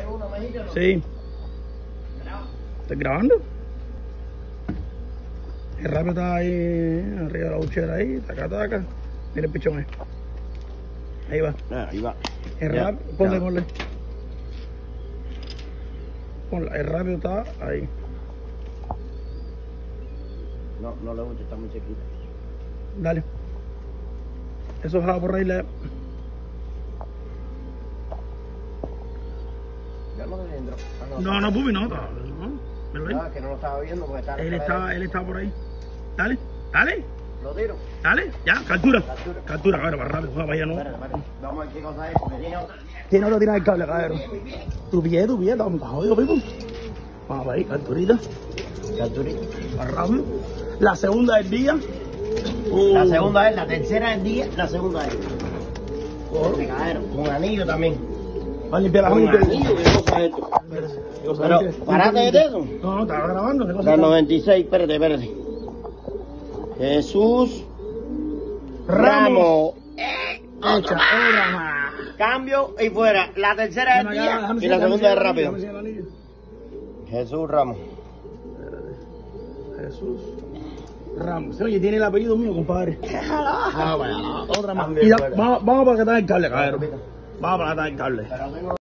una mejilla, ¿no? Sí. ¿Estás grabando? El rápido está ahí, arriba de la buchera ahí, taca, taca. Mira el pichón ahí. Ahí va. Ahí va. El Ya, rápido, ponle, ya. ponle. Ponla, el rápido está ahí. No le gusta, está muy chiquita. Dale. Eso jala por ahí. Ya lo de dentro. No, Pupi, no. No, míralo ahí. Ah, que no lo estaba viendo porque estaba. Él está por ahí. Dale, dale, Lo tiro. dale. Ya, captura. Captura. Captura, cabrón, para rápido. Para allá, no. Espérate. Vamos a ver qué cosa es. Porque tiene otra. Tiene otro tirar el cable, cabrón. Tu pie, está jodido, Pipo. Vamos para ahí, capturita. Capturita. Para rápido. La segunda del día. La segunda es, la tercera del día, la segunda es. Oh. Me cayeron. Con anillo también. Va a limpiar la Con mano. anillo, ¿qué cosa es esto? Pero, parate de eso. No, estaba grabando. ¿Qué cosa La está? 96, espérate. Jesús Ramos. Echa, otra más. Cambio y fuera. La tercera del día y la segunda es rápido. Jesús Ramos. Jesús Ramos. Oye, tiene el apellido mío, compadre. Otra más. Cambio Y y ya, fuera. vamos para que está el cable, cabrón. Vamos para que está el cable. Pero tengo